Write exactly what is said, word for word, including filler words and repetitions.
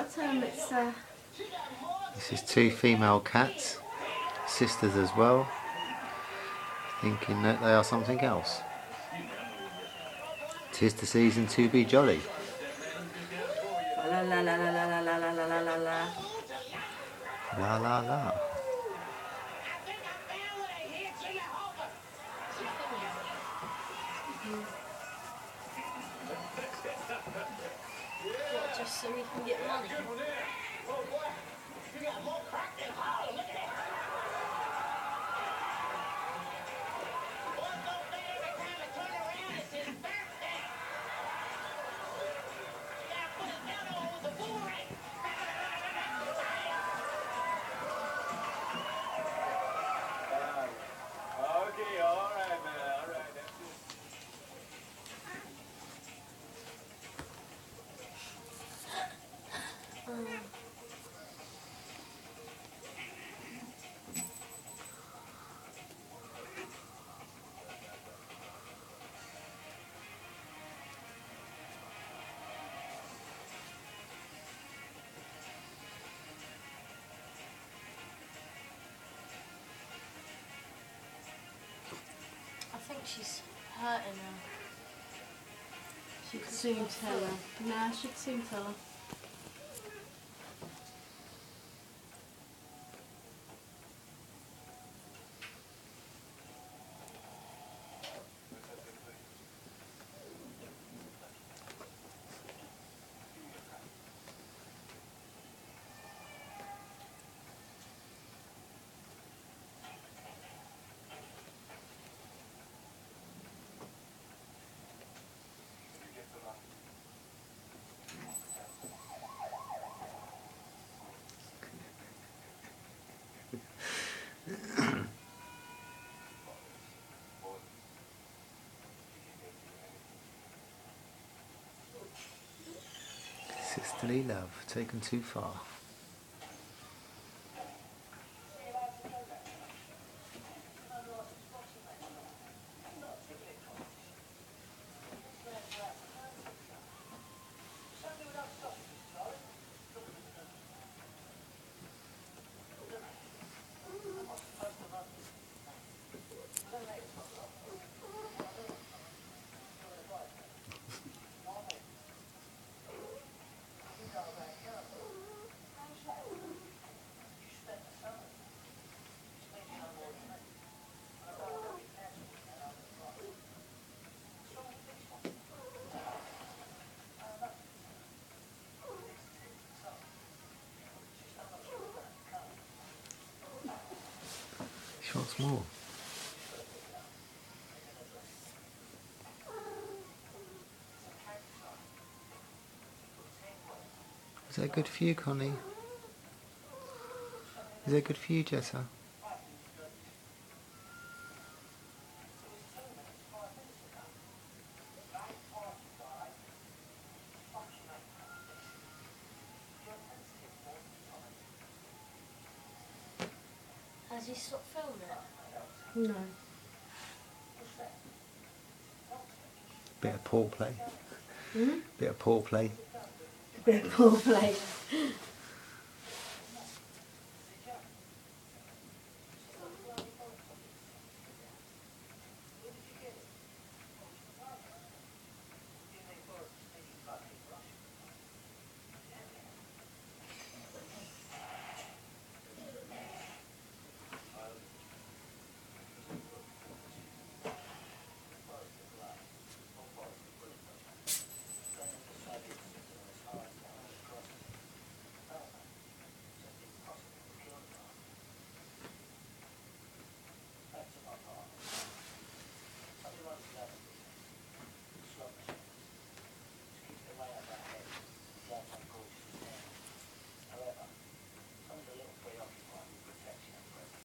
tell them it's... Uh... This is two female cats, sisters as well, thinking that they are something else. 'Tis the season to be jolly. La la la la la la la la la la la. La la la. What, just so we can get money? I think she's hurting her. She could soon tell her. Nah, she'd soon tell her. Sisterly love taken too far. She wants more. Is that good for you, Connie? Is that good for you, Jessa? Has he stopped filming it? No. Bit of paw play. Hmm? Bit of paw play. A bit of poor play.